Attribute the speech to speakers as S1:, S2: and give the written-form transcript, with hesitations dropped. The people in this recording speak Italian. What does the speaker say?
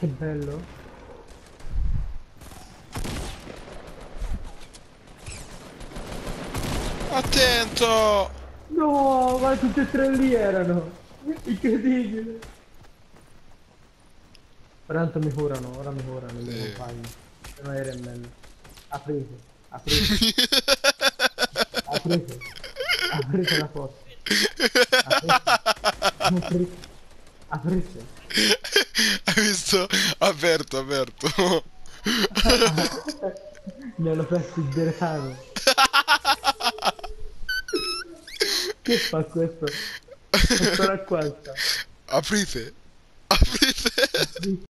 S1: che bello.
S2: Attento!
S1: No, ma tutti e tre lì erano. Incredibile. Ora tanto mi curano, ora mi curano i miei
S2: Sì.
S1: compagni. Sono Iron Man. Aprite, aprite, aprite, aprite la porta. Aprite, aprite, aprite.
S2: Hai visto? Aperto, aperto.
S1: Mi hanno perso il decano. Che fa questo? Ancora qua sta.
S2: Aprite! Aprite!
S1: Aprite.